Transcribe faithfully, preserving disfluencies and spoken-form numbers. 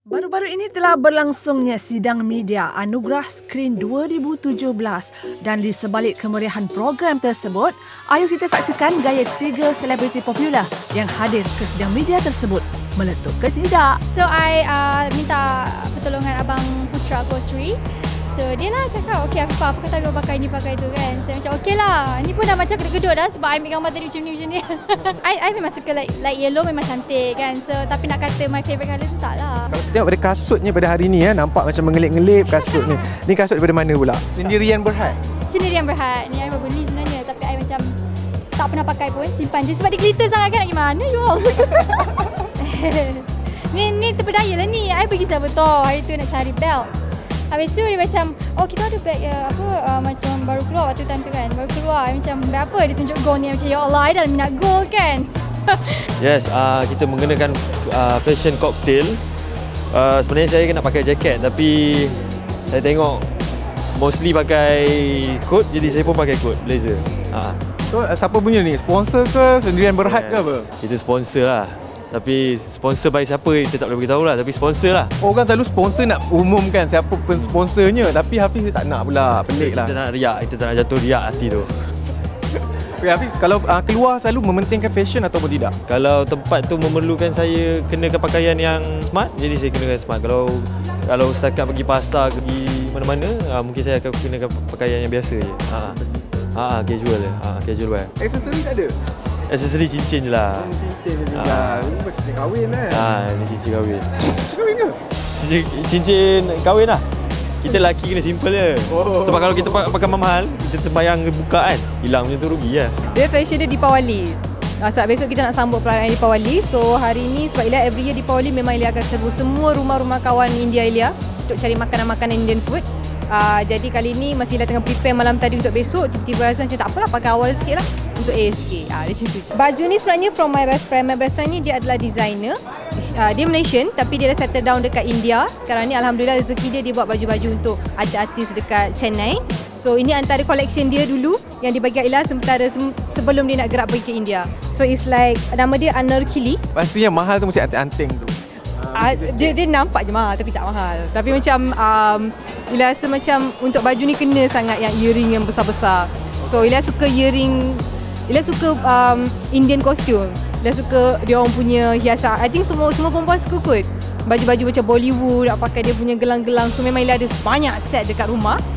Baru-baru ini telah berlangsungnya sidang media Anugerah Skrin dua ribu tujuh belas dan di sebalik kemeriahan program tersebut, ayo kita saksikan gaya tiga selebriti popular yang hadir ke sidang media tersebut. Meletup ke tidak? So, I uh, minta pertolongan Abang Putra aku, Sri. So, dia lah cakap, okay Afifah, apa kata Afifah pakai ni, pakai tu kan. Saya macam, okay lah. Ni pun dah macam kedut-kedut dah sebab I ambil gambar tadi macam ni, macam ni. I, I memang suka light, light yellow, memang cantik kan. So, tapi nak kata my favourite colour tu tak lah. Kalau tengok pada kasutnya pada hari ni, ya, nampak macam mengelip-ngelip kasut ni. Ni kasut daripada mana pula? Sendirian Berhad? Sendirian Berhad. Ni I baru beli sebenarnya. Tapi I macam tak pernah pakai pun, simpan je. Sebab dia glitter sangat kan, nak gimana you all? ni, ni terpedaya lah ni. I pergi Salvatore, hari tu nak cari belt. Habis tu dia macam, oh kita ada bag ya, apa uh, macam baru keluar waktu time tu kan. Baru keluar, I macam bag apa? Dia tunjuk gold ni, macam ya Allah, I dah minat gold kan. Yes, uh, kita menggunakan uh, fashion cocktail. Uh, sebenarnya saya nak pakai jaket tapi saya tengok mostly pakai coat, jadi saya pun pakai coat, blazer. Uh. So, siapa punya ni? Sponsor ke? Sendirian Berhad yes. ke apa? Itu sponsor lah. Tapi sponsor by siapa kita tak boleh beritahu lah. Tapi sponsor lah. Orang selalu sponsor nak umumkan siapa pun sponsornya. Tapi Hafiz tak nak pula. Pelik lah. Kita tak nak riak. Kita tak nak jatuh riak hati tu. Okay, Hafiz, kalau uh, keluar selalu mementingkan fashion ataupun tidak? Kalau tempat tu memerlukan saya kenakan pakaian yang smart, jadi saya kenakan smart. Kalau kalau setakat pergi pasar, pergi mana-mana, uh, mungkin saya akan kenakan pakaian yang biasa je. Ha, ha, casual je. Ha, casual wear. Aksesori tak ada? Aksesori cincin je lah. Cincin je lah. Ini macam cincin kahwin kan? Ha, ini cincin kahwin. Cincin kahwin ke? Cincin, cincin kahwin lah. Kita lelaki kena simple je. Oh. Sebab kalau kita pakai mahal, kita sembayang buka kan, hilang macam tu rugi lah. Dia fashion dia Deepawali. Uh, sebab besok kita nak sambut perayaan Deepawali. So hari ni sebab Ilya every year Deepawali memang Ilya akan serbu semua rumah-rumah kawan India Ilya untuk cari makanan-makanan Indian food. Uh, jadi kali ni masih Ilya tengah prepare malam tadi untuk besok. Tiba-tiba rasa macam tak apalah, pakai awal sikit lah untuk A S K. Uh, dia macam tu. Baju ni sebenarnya from my best friend. My best friend ni dia adalah designer. Uh, dia Malaysian tapi dia dah settle down dekat India. Sekarang ni alhamdulillah rezeki dia, dia buat baju-baju untuk artis dekat Chennai. So ini antara collection dia dulu yang dibagi Ilya sementara sebelum dia nak gerak pergi ke India. So it's like, nama dia Anarkili. Pastinya mahal tu mesti anting-anting tu. Uh, dia, dia nampak je mahal tapi tak mahal. Tapi macam um, Ilya rasa macam untuk baju ni kena sangat yang earring yang besar-besar. So Ilya suka earring, Ilya suka um, Indian costume. Ilya suka dia orang punya hiasan. I think semua semua perempuan suka kot baju-baju macam Bollywood, nak pakai dia punya gelang-gelang. So memang Ilya ada banyak set dekat rumah.